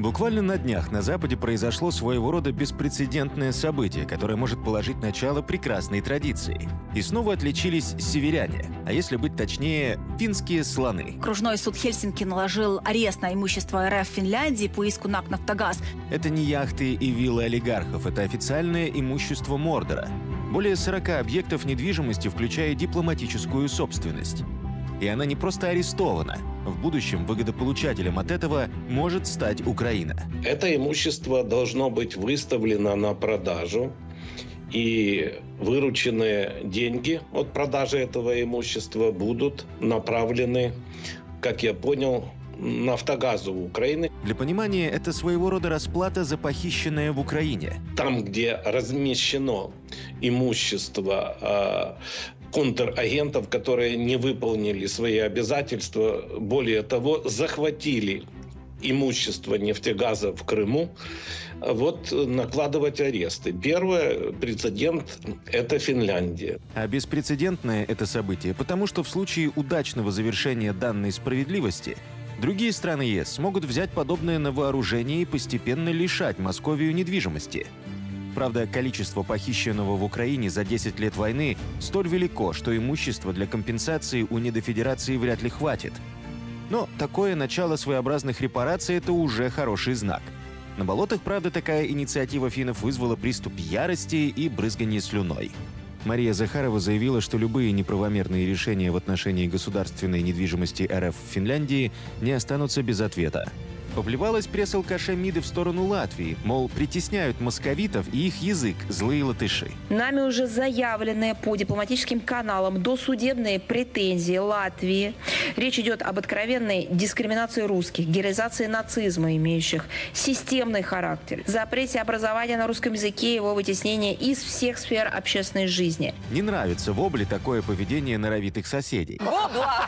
Буквально на днях на Западе произошло своего рода беспрецедентное событие, которое может положить начало прекрасной традиции. И снова отличились северяне, а если быть точнее, финские слоны. Окружной суд Хельсинки наложил арест на имущество РФ в Финляндии по иску НАК «Нафтогаз». Это не яхты и виллы олигархов, это официальное имущество Мордора. Более 40 объектов недвижимости, включая дипломатическую собственность. И она не просто арестована. В будущем выгодополучателем от этого может стать Украина. Это имущество должно быть выставлено на продажу, и вырученные деньги от продажи этого имущества будут направлены, как я понял, «Нафтогазу» Украины. Для понимания, это своего рода расплата за похищенное в Украине. Там, где размещено имущество контрагентов, которые не выполнили свои обязательства, более того, захватили имущество нефтегаза в Крыму, накладывать аресты. Первый прецедент – это Финляндия. А беспрецедентное это событие, потому что в случае удачного завершения данной справедливости другие страны ЕС смогут взять подобное на вооружение и постепенно лишать Московию недвижимости. Правда, количество похищенного в Украине за 10 лет войны столь велико, что имущества для компенсации у недофедерации вряд ли хватит. Но такое начало своеобразных репараций – это уже хороший знак. На болотах, правда, такая инициатива финнов вызвала приступ ярости и брызганье слюной. Мария Захарова заявила, что любые неправомерные решения в отношении государственной недвижимости РФ в Финляндии не останутся без ответа. Поплевалась пресс-алкаша МИДы в сторону Латвии, мол, притесняют московитов и их язык, злые латыши. Нами уже заявленные по дипломатическим каналам досудебные претензии Латвии. Речь идет об откровенной дискриминации русских, героизации нацизма, имеющих системный характер, запрете образования на русском языке и его вытеснения из всех сфер общественной жизни. Не нравится Вобле такое поведение норовитых соседей. Вобла!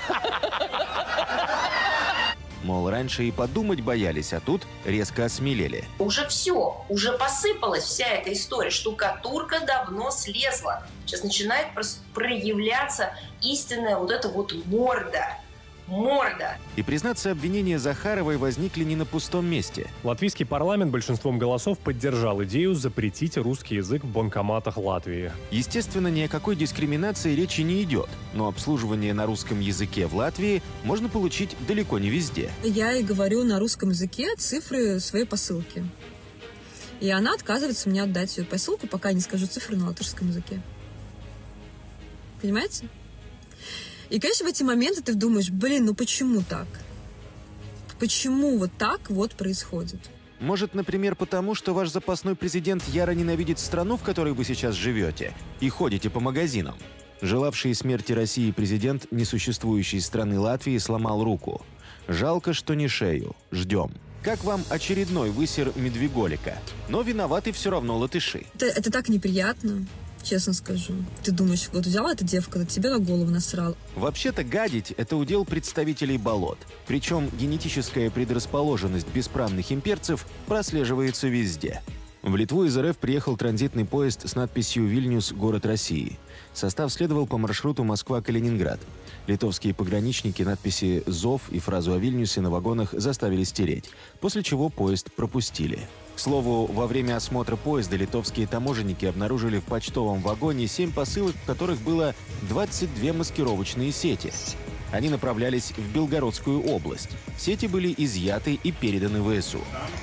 Мол, раньше и подумать боялись, а тут резко осмелели. Уже все, уже посыпалась вся эта история. Штукатурка давно слезла. Сейчас начинает проявляться истинная вот эта вот морда. И, признаться, обвинения Захаровой возникли не на пустом месте. Латвийский парламент большинством голосов поддержал идею запретить русский язык в банкоматах Латвии. Естественно, ни о какой дискриминации речи не идет, но обслуживание на русском языке в Латвии можно получить далеко не везде. Я и говорю на русском языке цифры своей посылки. И она отказывается мне отдать ее посылку, пока я не скажу цифры на латышском языке. Понимаете? И, конечно, в эти моменты ты думаешь, ну почему так? Почему вот так вот происходит? Может, например, потому, что ваш запасной президент яро ненавидит страну, в которой вы сейчас живете, и ходите по магазинам. Желавший смерти России президент несуществующей страны Латвии сломал руку. Жалко, что не шею. Ждем. Как вам очередной высер Медвеголика? Но виноваты все равно латыши. Это так неприятно. Честно скажу. Ты думаешь, вот взяла эта девка, да тебе на голову насрал. Вообще-то гадить – это удел представителей болот. Причем генетическая предрасположенность бесправных имперцев прослеживается везде. В Литву из РФ приехал транзитный поезд с надписью «Вильнюс. Город России». Состав следовал по маршруту Москва-Калининград. Литовские пограничники надписи «ЗОВ» и фразу о Вильнюсе на вагонах заставили стереть, после чего поезд пропустили. К слову, во время осмотра поезда литовские таможенники обнаружили в почтовом вагоне 7 посылок, в которых было 22 маскировочные сети. Они направлялись в Белгородскую область. Сети были изъяты и переданы ВСУ.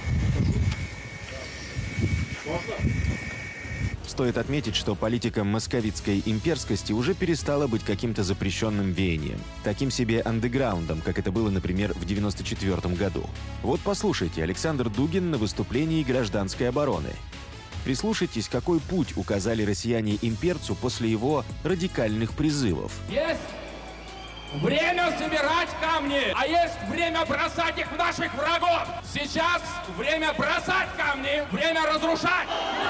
Стоит отметить, что политика московитской имперскости уже перестала быть каким-то запрещенным веянием. Таким себе андеграундом, как это было, например, в 1994 году. Вот послушайте Александр Дугин на выступлении Гражданской обороны. Прислушайтесь, какой путь указали россияне имперцу после его радикальных призывов. Есть время собирать камни, а есть время бросать их в наших врагов. Сейчас время бросать камни, время разрушать.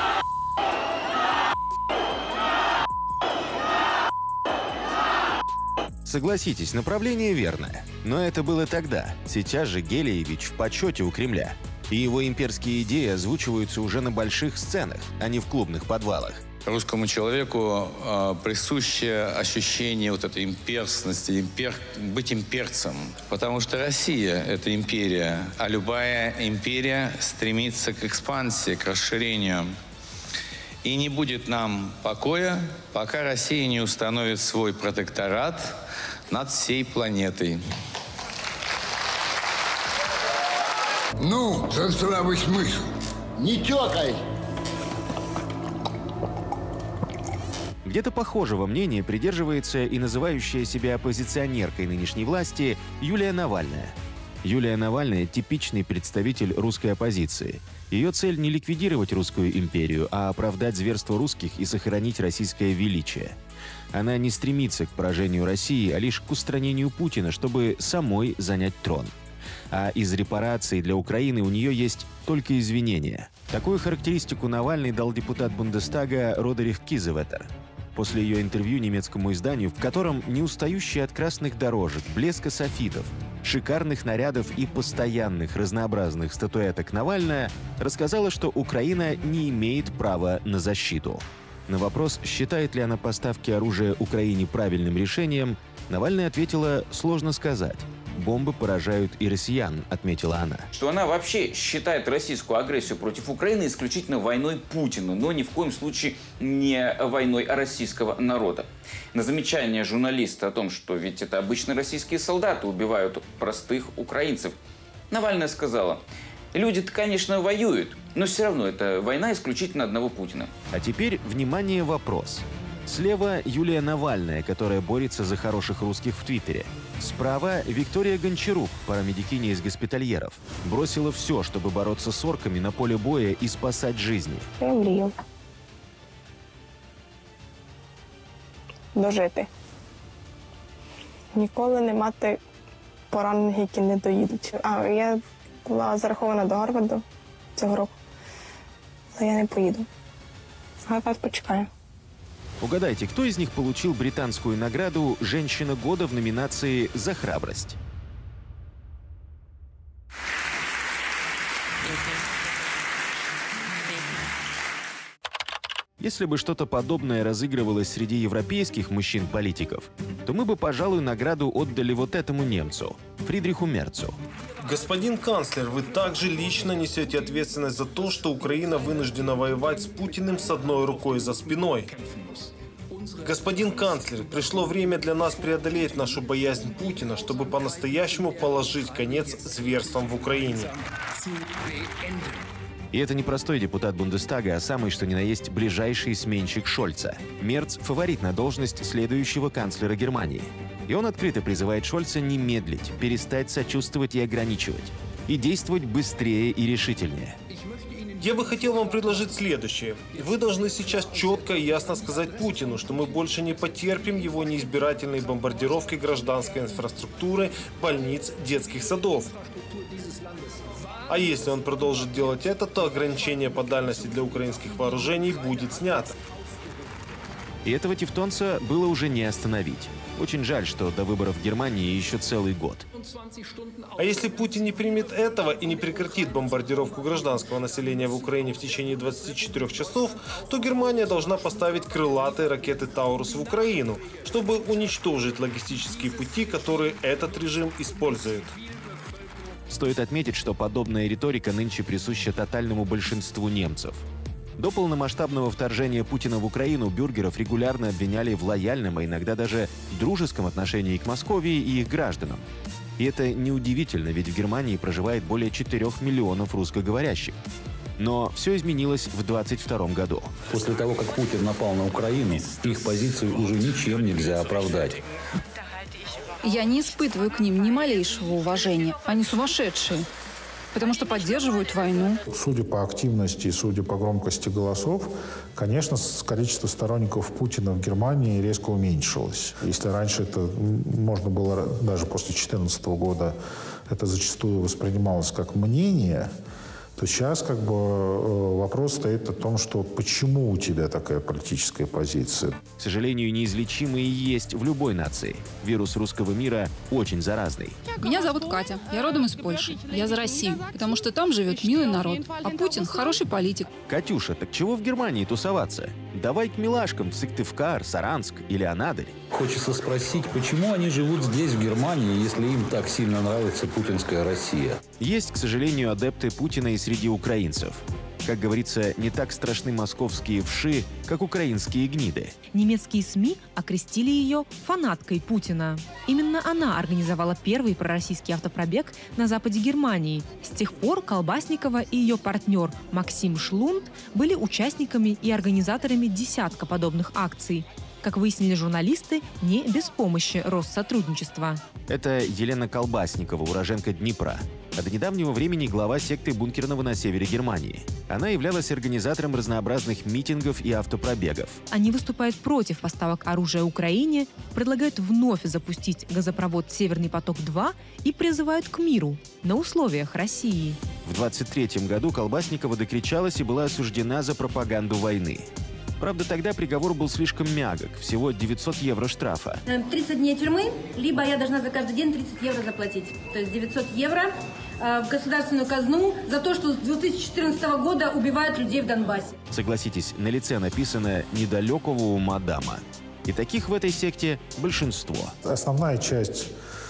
Согласитесь, направление верное. Но это было тогда. Сейчас же Гелиевич в почете у Кремля. И его имперские идеи озвучиваются уже на больших сценах, а не в клубных подвалах. Русскому человеку присуще ощущение вот этой имперственности, быть имперцем. Потому что Россия – это империя, а любая империя стремится к экспансии, к расширению. И не будет нам покоя, пока Россия не установит свой протекторат над всей планетой. Ну, за здравый смысл. Не тёкай! Где-то похожего мнения придерживается и называющая себя оппозиционеркой нынешней власти Юлия Навальная. Юлия Навальная – типичный представитель русской оппозиции. Ее цель не ликвидировать русскую империю, а оправдать зверство русских и сохранить российское величие. Она не стремится к поражению России, а лишь к устранению Путина, чтобы самой занять трон. А из репараций для Украины у нее есть только извинения. Такую характеристику Навальный дал депутат Бундестага Родерих Кизеветер. После ее интервью немецкому изданию, в котором не устающие от красных дорожек, блеска софитов, шикарных нарядов и постоянных разнообразных статуэток Навальная рассказала, что Украина не имеет права на защиту. На вопрос, считает ли она поставки оружия Украине правильным решением, Навальная ответила: «Сложно сказать. Бомбы поражают и россиян», — отметила она. Что она вообще считает российскую агрессию против Украины исключительно войной Путина, но ни в коем случае не войной российского народа. На замечание журналиста о том, что ведь это обычно российские солдаты убивают простых украинцев, Навальная сказала: люди-то, конечно, воюют, но все равно это война исключительно одного Путина. А теперь, внимание, вопрос. Слева Юлия Навальная, которая борется за хороших русских в Твиттере. Справа Виктория Гончарук, парамедикиня из госпитальеров. Бросила все, чтобы бороться с орками на поле боя и спасать жизни. Я мрію дожити. Ніколи не мати поранених, які не доїдуть. Я була зарахована до Гарварду цього року, але я не поїду. Гарвард почекає. Угадайте, кто из них получил британскую награду «Женщина года» в номинации «За храбрость»? Если бы что-то подобное разыгрывалось среди европейских мужчин-политиков, то мы бы, пожалуй, награду отдали вот этому немцу, Фридриху Мерцу. Господин канцлер, вы также лично несете ответственность за то, что Украина вынуждена воевать с Путиным с одной рукой за спиной. Господин канцлер, пришло время для нас преодолеть нашу боязнь Путина, чтобы по-настоящему положить конец зверствам в Украине. И это не простой депутат Бундестага, а самый что ни на есть ближайший сменщик Шольца. Мерц – фаворит на должность следующего канцлера Германии. И он открыто призывает Шольца не медлить, перестать сочувствовать и ограничивать. И действовать быстрее и решительнее. Я бы хотел вам предложить следующее. Вы должны сейчас четко и ясно сказать Путину, что мы больше не потерпим его неизбирательные бомбардировки гражданской инфраструктуры, больниц, детских садов. А если он продолжит делать это, то ограничение по дальности для украинских вооружений будет снято. И этого тевтонца было уже не остановить. Очень жаль, что до выборов в Германии еще целый год. А если Путин не примет этого и не прекратит бомбардировку гражданского населения в Украине в течение 24 часов, то Германия должна поставить крылатые ракеты «Таурус» в Украину, чтобы уничтожить логистические пути, которые этот режим использует. Стоит отметить, что подобная риторика нынче присуща тотальному большинству немцев. До полномасштабного вторжения Путина в Украину бюргеров регулярно обвиняли в лояльном, а иногда даже дружеском отношении к Москве и их гражданам. И это неудивительно, ведь в Германии проживает более 4 миллионов русскоговорящих. Но все изменилось в 2022 году. После того, как Путин напал на Украину, их позицию уже ничем нельзя оправдать. Я не испытываю к ним ни малейшего уважения. Они сумасшедшие, потому что поддерживают войну. Судя по активности, судя по громкости голосов, конечно, количество сторонников Путина в Германии резко уменьшилось. Если раньше это можно было, даже после 2014 года, это зачастую воспринималось как мнение, то сейчас вопрос стоит о том, что почему у тебя такая политическая позиция. К сожалению, неизлечимые есть в любой нации. Вирус русского мира очень заразный. Меня зовут Катя. Я родом из Польши. Я за Россию, потому что там живет милый народ. А Путин хороший политик. Катюша, так чего в Германии тусоваться? Давай к милашкам в Сыктывкар, Саранск или Анадырь. Хочется спросить, почему они живут здесь, в Германии, если им так сильно нравится путинская Россия? Есть, к сожалению, адепты Путина и среди украинцев. Как говорится, не так страшны московские вши, как украинские гниды. Немецкие СМИ окрестили ее фанаткой Путина. Именно она организовала первый пророссийский автопробег на западе Германии. С тех пор Колбасникова и ее партнер Максим Шлунд были участниками и организаторами десятка подобных акций. Как выяснили журналисты, не без помощи Россотрудничества. Это Елена Колбасникова, уроженка Днепра. А до недавнего времени глава секты Бункерного на севере Германии. Она являлась организатором разнообразных митингов и автопробегов. Они выступают против поставок оружия Украине, предлагают вновь запустить газопровод «Северный поток-2» и призывают к миру на условиях России. В 1923 году Колбасникова докричалась и была осуждена за пропаганду войны. Правда, тогда приговор был слишком мягок, всего 900 евро штрафа. 30 дней тюрьмы, либо я должна за каждый день 30 евро заплатить. То есть 900 евро в государственную казну за то, что с 2014 года убивают людей в Донбассе. Согласитесь, на лице написано «недалекого ума дама». И таких в этой секте большинство. Основная часть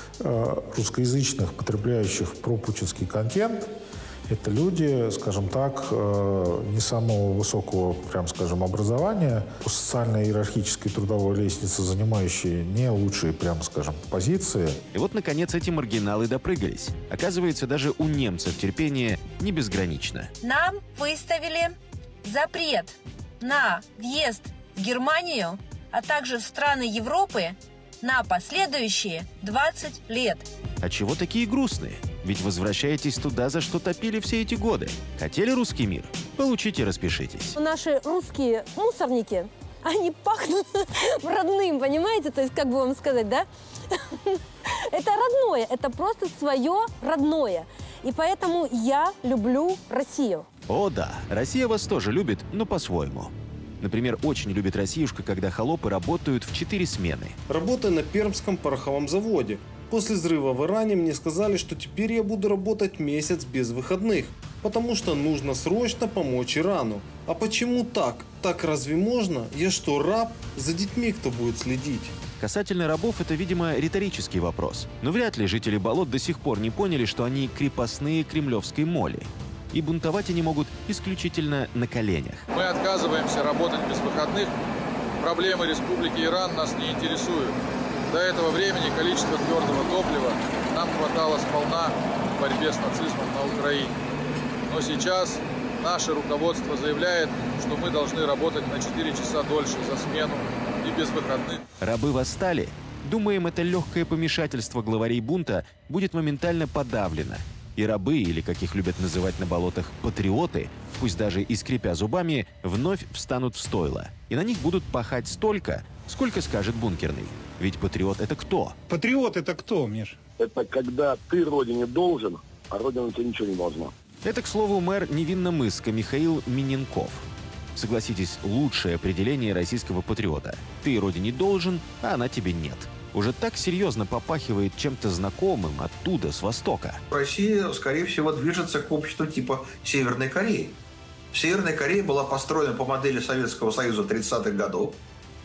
русскоязычных, потребляющих пропутинский контент, это люди, скажем так, не самого высокого, прям скажем, образования, по социально-иерархической трудовой лестнице, занимающие не лучшие, прям скажем, позиции. И вот, наконец, эти маргиналы допрыгались. Оказывается, даже у немцев терпение не безгранично. Нам выставили запрет на въезд в Германию, а также в страны Европы на последующие 20 лет. А чего такие грустные? Ведь возвращаетесь туда, за что топили все эти годы. Хотели русский мир? Получите, распишитесь. Наши русские мусорники, они пахнут родным, понимаете? То есть, как бы вам сказать, да? Это родное, это просто свое родное. И поэтому я люблю Россию. О да, Россия вас тоже любит, но по-своему. Например, очень любит Россиюшка, когда холопы работают в 4 смены. Работаю на Пермском пороховом заводе. После взрыва в Иране мне сказали, что теперь я буду работать месяц без выходных, потому что нужно срочно помочь Ирану. А почему так? Так разве можно? Я что, раб? За детьми кто будет следить? Касательно рабов, это, видимо, риторический вопрос. Но вряд ли жители болот до сих пор не поняли, что они крепостные кремлевской моли. И бунтовать они могут исключительно на коленях. Мы отказываемся работать без выходных. Проблемы Республики Иран нас не интересуют. До этого времени количество твердого топлива нам хватало сполна в борьбе с нацизмом на Украине. Но сейчас наше руководство заявляет, что мы должны работать на 4 часа дольше за смену и без выходных. Рабы восстали? Думаем, это легкое помешательство главарей бунта будет моментально подавлено. И рабы, или, как их любят называть на болотах, патриоты, пусть даже и скрипя зубами, вновь встанут в стойло. И на них будут пахать столько, сколько скажет Бункерный. Ведь патриот — это кто? Патриот — это кто, Миш? Это когда ты родине должен, а родина тебе ничего не должна. Это, к слову, мэр Невинномысска Михаил Миненков. Согласитесь, лучшее определение российского патриота. Ты родине должен, а она тебе нет. Уже так серьезно попахивает чем-то знакомым оттуда, с Востока. Россия, скорее всего, движется к обществу типа Северной Кореи. Северная Корея была построена по модели Советского Союза 30-х годов.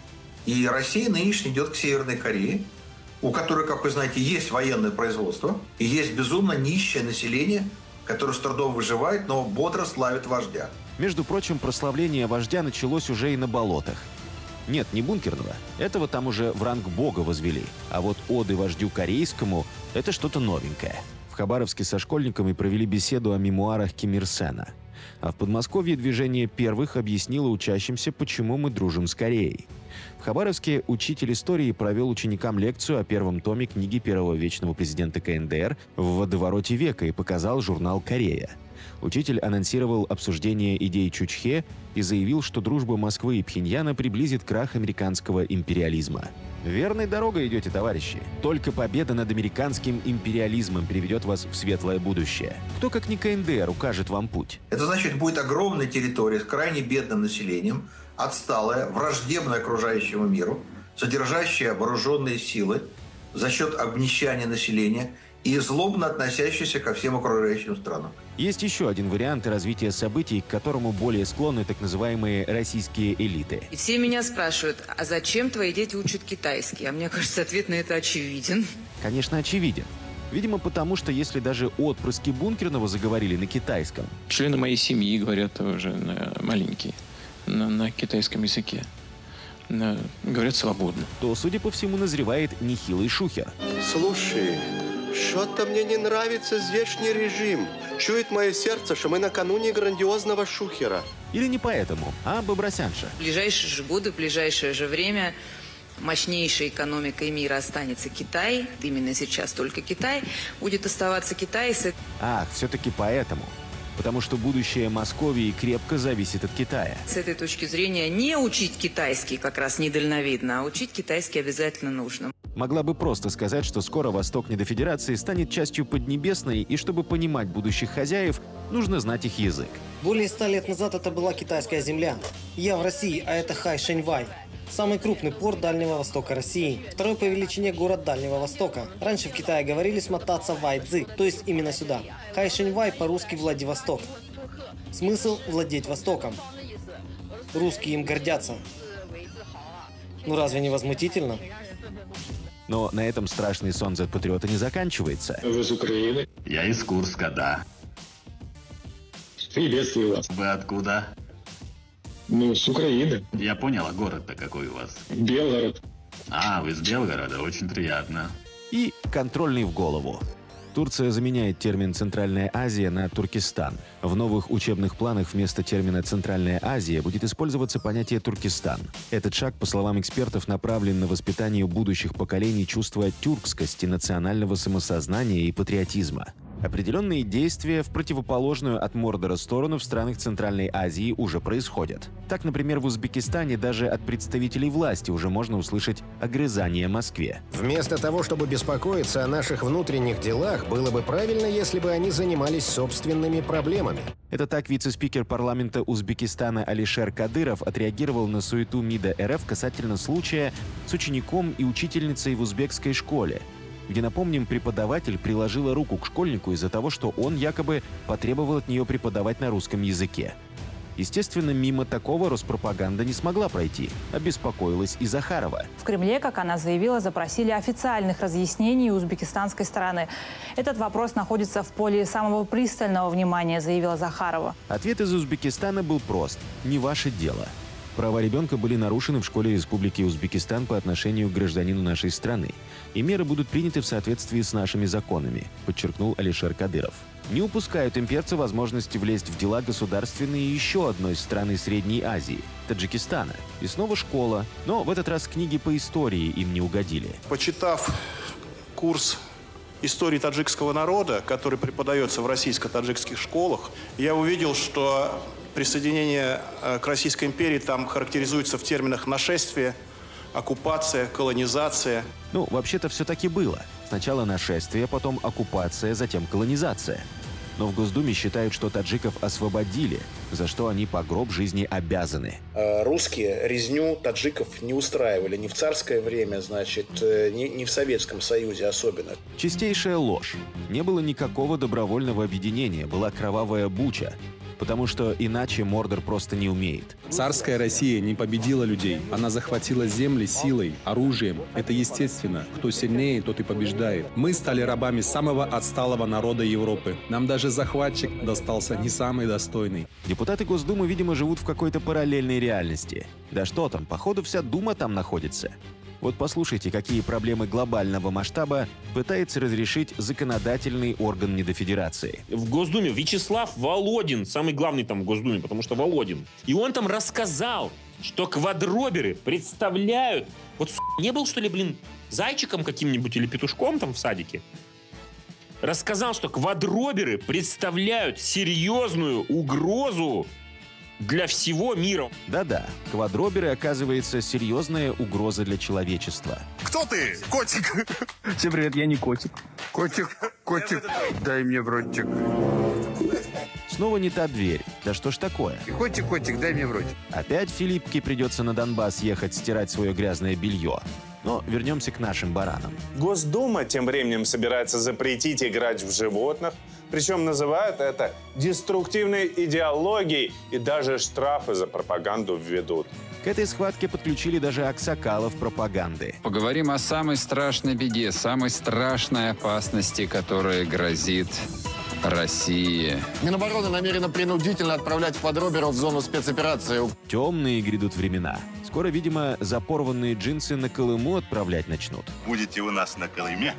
И Россия нынешняя идет к Северной Корее, у которой, как вы знаете, есть военное производство и есть безумно нищее население, которое с трудом выживает, но бодро славит вождя. Между прочим, прославление вождя началось уже и на болотах. Нет, не Бункерного. Этого там уже в ранг бога возвели. А вот оды вождю корейскому – это что-то новенькое. В Хабаровске со школьниками провели беседу о мемуарах Ким Ир Сена. А в Подмосковье движение первых объяснило учащимся, почему мы дружим с Кореей. В Хабаровске учитель истории провел ученикам лекцию о первом томе книги первого вечного президента КНДР «В водовороте века» и показал журнал «Корея». Учитель анонсировал обсуждение идей Чучхе и заявил, что дружба Москвы и Пхеньяна приблизит крах американского империализма. Верной дорогой идете, товарищи. Только победа над американским империализмом приведет вас в светлое будущее. Кто, как не КНДР, укажет вам путь? Это значит, будет огромная территория с крайне бедным населением, отсталая, враждебная окружающему миру, содержащая вооруженные силы за счет обнищания населения и злобно относящийся ко всем окружающим странам. Есть еще один вариант развития событий, к которому более склонны так называемые российские элиты. И все меня спрашивают, а зачем твои дети учат китайский? А мне кажется, ответ на это очевиден. Конечно, очевиден. Видимо, потому что если даже отпрыски Бункерного заговорили на китайском... Члены моей семьи говорят уже маленькие, на китайском языке. Говорят свободно. То, судя по всему, назревает нехилый шухер. Слушай, что-то мне не нравится здешний режим. Чует мое сердце, что мы накануне грандиозного шухера. Или не поэтому, а Бобросянша. В ближайшие же годы, в ближайшее же время мощнейшей экономикой мира останется Китай. Именно сейчас только Китай. Будет оставаться Китай. Ах, все-таки поэтому. Потому что будущее Московии крепко зависит от Китая. С этой точки зрения не учить китайский как раз недальновидно, а учить китайский обязательно нужно. Могла бы просто сказать, что скоро Восток недофедерации станет частью Поднебесной, и чтобы понимать будущих хозяев, нужно знать их язык. Более 100 лет назад это была китайская земля. Я в России, а это Хайшэньвай. Самый крупный порт Дальнего Востока России. Второй по величине город Дальнего Востока. Раньше в Китае говорили смотаться в Вайцзы, то есть именно сюда. Хайшэньвай по-русски Владивосток. Смысл – владеть Востоком. Русские им гордятся. Ну разве не возмутительно? Но на этом страшный сон Z-патриота не заканчивается. Вы из Украины? Я из Курска, да. Приветствую вас. Вы откуда? Ну, с Украины. Я понял, а город-то какой у вас? Белгород. А, вы из Белгорода, очень приятно. И контрольный в голову. Турция заменяет термин «Центральная Азия» на «Туркестан». В новых учебных планах вместо термина «Центральная Азия» будет использоваться понятие «Туркестан». Этот шаг, по словам экспертов, направлен на воспитание у будущих поколений чувства тюркскости, национального самосознания и патриотизма. Определенные действия в противоположную от Мордора сторону в странах Центральной Азии уже происходят. Так, например, в Узбекистане даже от представителей власти уже можно услышать огрызание Москве. Вместо того, чтобы беспокоиться о наших внутренних делах, было бы правильно, если бы они занимались собственными проблемами. Это так вице-спикер парламента Узбекистана Алишер Кадыров отреагировал на суету МИДа РФ касательно случая с учеником и учительницей в узбекской школе, где, напомним, преподаватель приложила руку к школьнику из-за того, что он якобы потребовал от нее преподавать на русском языке. Естественно, мимо такого Роспропаганда не смогла пройти. Обеспокоилась и Захарова. В Кремле, как она заявила, запросили официальных разъяснений узбекистанской стороны. Этот вопрос находится в поле самого пристального внимания, заявила Захарова. Ответ из Узбекистана был прост. Не ваше дело. Права ребенка были нарушены в школе Республики Узбекистан по отношению к гражданину нашей страны. И меры будут приняты в соответствии с нашими законами, подчеркнул Алишер Кадыров. Не упускают имперцы возможности влезть в дела государственные еще одной страны Средней Азии – Таджикистана. И снова школа, но в этот раз книги по истории им не угодили. Почитав курс истории таджикского народа, который преподается в российско-таджикских школах, я увидел, что присоединение к Российской империи там характеризуется в терминах нашествие, оккупация, колонизация. Ну, вообще-то все-таки было. Сначала нашествие, потом оккупация, затем колонизация. Но в Госдуме считают, что таджиков освободили, за что они по гроб жизни обязаны. Русские резню таджиков не устраивали ни в царское время, значит, ни в Советском Союзе особенно. Чистейшая ложь. Не было никакого добровольного объединения, была кровавая буча. Потому что иначе Мордор просто не умеет. Царская Россия не победила людей. Она захватила земли силой, оружием. Это естественно. Кто сильнее, тот и побеждает. Мы стали рабами самого отсталого народа Европы. Нам даже захватчик достался не самый достойный. Депутаты Госдумы, видимо, живут в какой-то параллельной реальности. Да что там, походу вся Дума там находится. Вот послушайте, какие проблемы глобального масштаба пытается разрешить законодательный орган недофедерации. В Госдуме Вячеслав Володин, самый главный там в Госдуме, потому что Володин. И он там рассказал, что квадроберы представляют... Вот не был, что ли, зайчиком каким-нибудь или петушком там в садике? Рассказал, что квадроберы представляют серьезную угрозу для всего мира. Да-да, квадроберы, оказывается, серьезная угроза для человечества. Кто ты, котик? Всем привет, я не котик. Котик, дай мне в ротик. Снова не та дверь. Да что ж такое? Котик, дай мне в ротик. Опять Филиппке придется на Донбасс ехать стирать свое грязное белье. Но вернемся к нашим баранам. Госдума тем временем собирается запретить играть в животных, причем называют это деструктивной идеологией и даже штрафы за пропаганду введут. К этой схватке подключили даже аксакалов пропаганды. Поговорим о самой страшной беде, самой страшной опасности, которая грозит России. Минобороны намерена принудительно отправлять квадроберов в зону спецоперации. Темные грядут времена. Скоро, видимо, за порванные джинсы на Колыму отправлять начнут. Будете у нас на Колыме?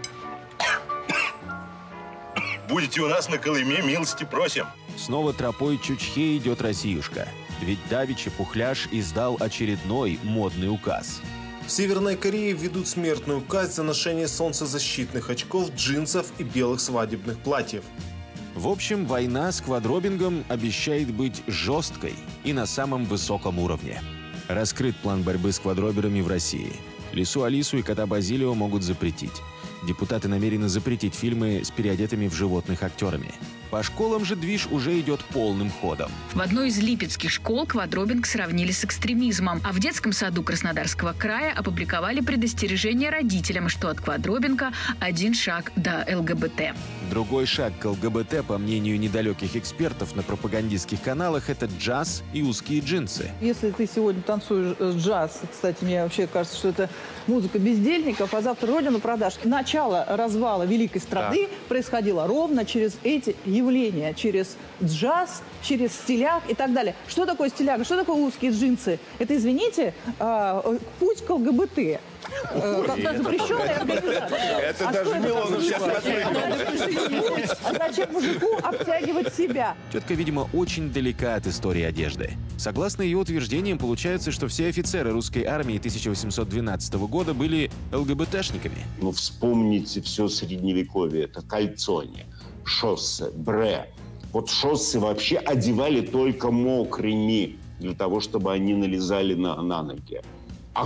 Будете у нас на Колыме, милости просим. Снова тропой Чучхе идет Россиюшка. Ведь давеча Пухляж издал очередной модный указ. В Северной Корее введут смертную казнь за ношение солнцезащитных очков, джинсов и белых свадебных платьев. В общем, война с квадробингом обещает быть жесткой и на самом высоком уровне. Раскрыт план борьбы с квадроберами в России. Лису Алису и кота Базилио могут запретить. Депутаты намерены запретить фильмы с переодетыми в животных актерами. По школам же движ уже идет полным ходом. В одной из липецких школ квадробинг сравнили с экстремизмом, а в детском саду Краснодарского края опубликовали предостережение родителям, что от квадробинга один шаг до ЛГБТ. Другой шаг к ЛГБТ, по мнению недалеких экспертов на пропагандистских каналах, это джаз и узкие джинсы. Если ты сегодня танцуешь джаз, кстати, мне вообще кажется, что это музыка бездельников, а завтра родину продашь. Начало развала великой страны происходило ровно через эти явления, через джаз, через стиляг и так далее. Что такое стиляга? Что такое узкие джинсы? Это, извините, путь к ЛГБТ. Как запрещенная организация. Это даже Милонов сейчас отметил. А зачем мужику обтягивать себя? Тетка, видимо, очень далека от истории одежды. Согласно ее утверждениям, получается, что все офицеры русской армии 1812 года были ЛГБТшниками. Ну, вспомните все средневековье. Это кальцоне, шоссе, бре. Вот шоссе вообще одевали только мокрыми, для того, чтобы они налезали на ноги. А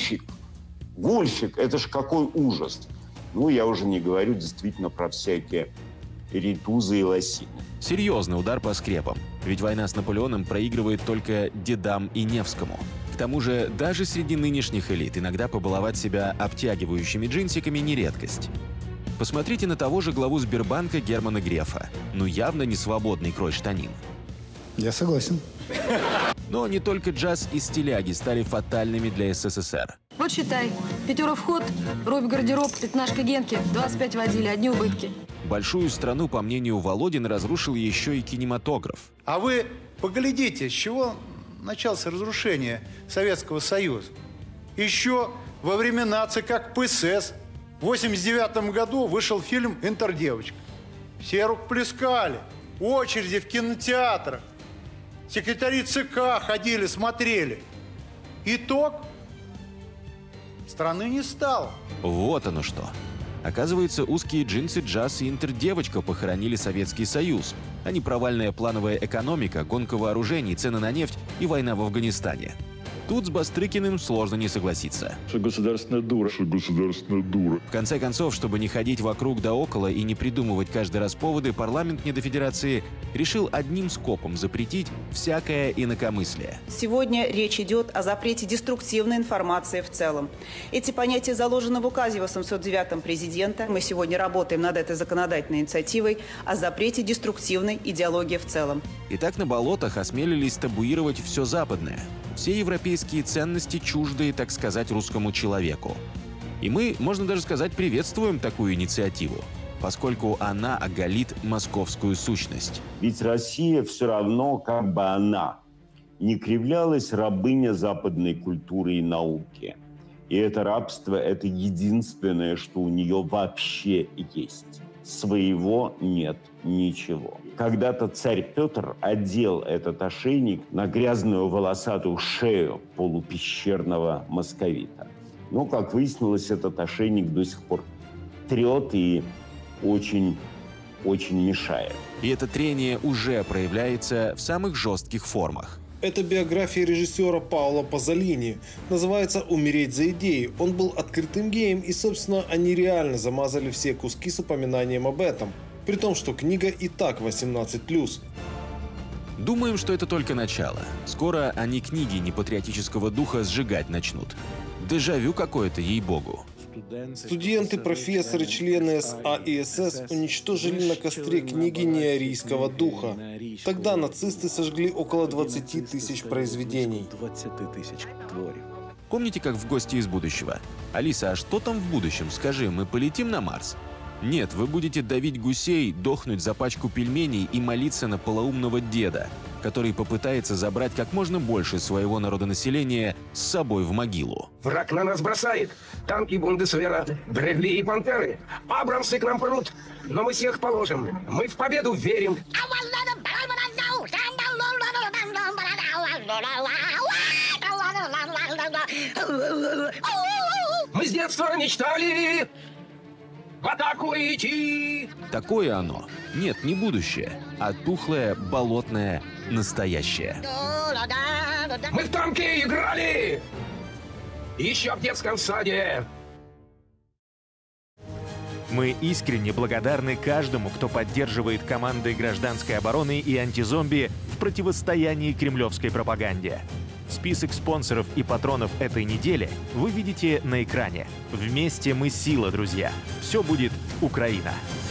гульфик, это ж какой ужас. Ну, я уже не говорю действительно про всякие ритузы и лосины. Серьезный удар по скрепам. Ведь война с Наполеоном проигрывает только дедам и Невскому. К тому же, даже среди нынешних элит иногда побаловать себя обтягивающими джинсиками не редкость. Посмотрите на того же главу Сбербанка Германа Грефа. Ну, явно не свободный крой штанин. Я согласен. Но не только джаз и стиляги стали фатальными для СССР. Вот считай, 5 вход, рубь гардероб, пятнашка Генки, 25 водили, одни убытки. Большую страну, по мнению Володина, разрушил еще и кинематограф. А вы поглядите, с чего началось разрушение Советского Союза. Еще во времена ЦК КПСС в 1989 году вышел фильм «Интердевочка». Все рукоплескали, очереди в кинотеатрах. Секретари ЦК ходили, смотрели. Итог – страны не стало. Вот оно что. Оказывается, узкие джинсы, джаз и интердевочка похоронили Советский Союз, а не провальная плановая экономика, гонка вооружений, цены на нефть и война в Афганистане. Тут с Бастрыкиным сложно не согласиться. Что государственная дура. В конце концов, чтобы не ходить вокруг да около и не придумывать каждый раз поводы, парламент недофедерации решил одним скопом запретить всякое инакомыслие. Сегодня речь идет о запрете деструктивной информации в целом. Эти понятия заложены в указе 809 президента. Мы сегодня работаем над этой законодательной инициативой о запрете деструктивной идеологии в целом. Итак, на болотах осмелились табуировать все западное. Все европейские ценности чуждые, так сказать, русскому человеку. И мы, можно даже сказать, приветствуем такую инициативу, поскольку она оголит московскую сущность. Ведь Россия все равно, как бы она не кривлялась, рабыня западной культуры и науки. И это рабство – это единственное, что у нее вообще есть. Своего нет ничего. Когда-то царь Петр одел этот ошейник на грязную волосатую шею полупещерного московита. Но, как выяснилось, этот ошейник до сих пор трет и очень мешает. И это трение уже проявляется в самых жестких формах. Это биография режиссера Паоло Пазолини. Называется «Умереть за идеи». Он был открытым геем, и, собственно, они реально замазали все куски с упоминанием об этом. При том, что книга и так 18+. Думаем, что это только начало. Скоро они книги непатриотического духа сжигать начнут. Дежавю какое-то, ей-богу. Студенты, профессоры, члены СА и СС уничтожили на костре книги неарийского духа. Тогда нацисты сожгли около 20 тысяч произведений. Помните, как в «Гости из будущего»? Алиса, а что там в будущем? Скажи, мы полетим на Марс? Нет, вы будете давить гусей, дохнуть за пачку пельменей и молиться на полоумного деда, который попытается забрать как можно больше своего народонаселения с собой в могилу. Враг на нас бросает. Танки Бундесвера, Брэдли и Пантеры. Абрамсы к нам прут. Но мы всех положим. Мы в победу верим. Мы с детства мечтали в атаку идти. Такое оно. Нет, не будущее, а тухлое, болотное настоящее. Мы в танки играли. Еще в детском саде. Мы искренне благодарны каждому, кто поддерживает команды гражданской обороны и антизомби в противостоянии кремлевской пропаганде. Список спонсоров и патронов этой недели вы видите на экране. Вместе мы сила, друзья. Все будет Украина.